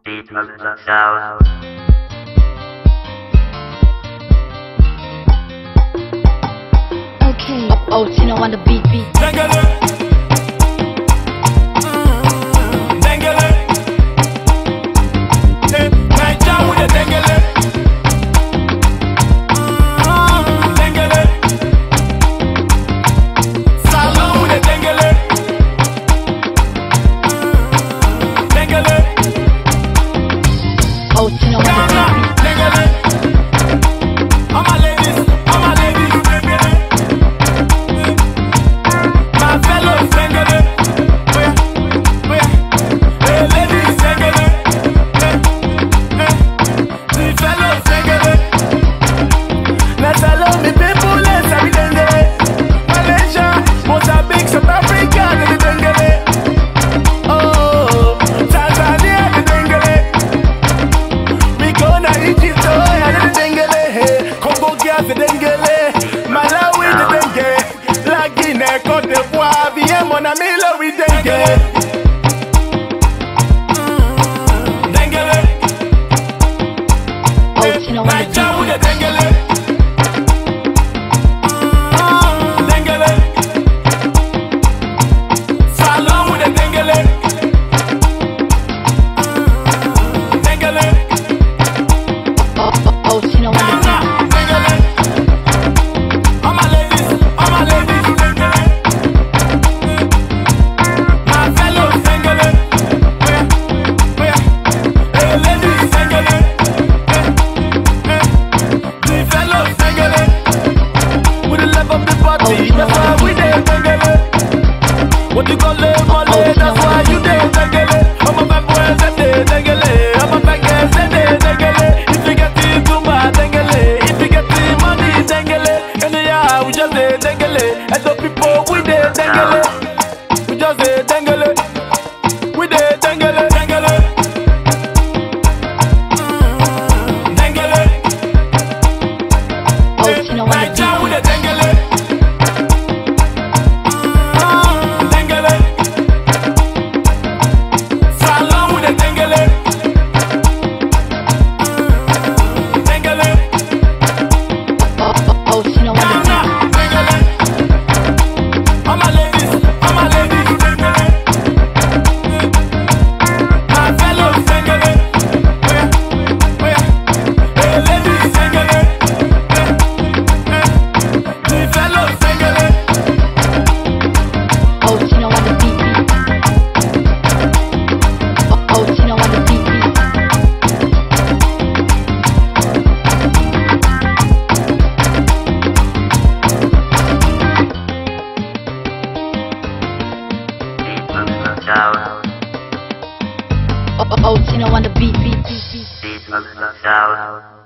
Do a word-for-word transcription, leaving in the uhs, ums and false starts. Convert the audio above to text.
Okay. Oh, Tino on the beat, beat. Dengele. Mm, Dengele. Eh, Naija with the Dengele. Mm, Dengele. Salon with the Dengele. Mm, Dengele. Oh, Tino on the beat, beat. Dengele. All my ladies, all my ladies, Dengele. My fellows, Dengele. Oh yeah, oh yeah. Hey ladies, Dengele. Hey, hey. The fellows, Dengele. Let's allow me people, let's have it, Dengele. Malaysia, Mozambique, South Africa, the Dengele. Oh, Tanzania, the Dengele. We go to Egypt, oh yeah, the Dengele. Hey, Congo, girls, the Dengele. Malawi, the Dengele. La Guinée, Côte d'Ivoire, viens mon ami, le oui, Dengele. Mm, Dengele. Oh, Tino on the beat, Naija with the beat. Dengele. Mm, Dengele. Salon with the Dengele. Mm, Dengele. Oh, oh, oh, Tino on the beat, beat. Dengele. All my ladies, all my ladies, Dengele. My fellows, Dengele. Oh yeah, oh yeah. Hey ladies, Dengele. Hey, hey. The fellows, Dengele. With the love of the party, that's why we there, Dengele. What you call it, call it, that's why you there, Dengele. I'm a bad boy, Zende, Dengele. I'm a bad girl, Zende, Dengele. If you get the tumba, Dengele. If you get the money, Dengele. And yeah, we just there, Dengele. And the people, we there, Dengele. We just there, Dengele. We there, Dengele, Dengele. Mm, Dengele. Oh, Tino on the beat, Naija with beat. the Dengele. Mm, Dengele. Salon with the Dengele. Mm, Dengele. Oh, oh, oh, Tino on the beat, beat. Dengele. All my ladies, all my ladies, Dengele. My fellows, Dengele. Oh yeah, oh yeah. Hey ladies, Dengele. Hey, hey. The fellows, Dengele. Oh, Tino on the beat, beat. Oh, oh, Tino on the beat, beat. Oh, oh, oh, Tino on the beat, beat, beat, beat.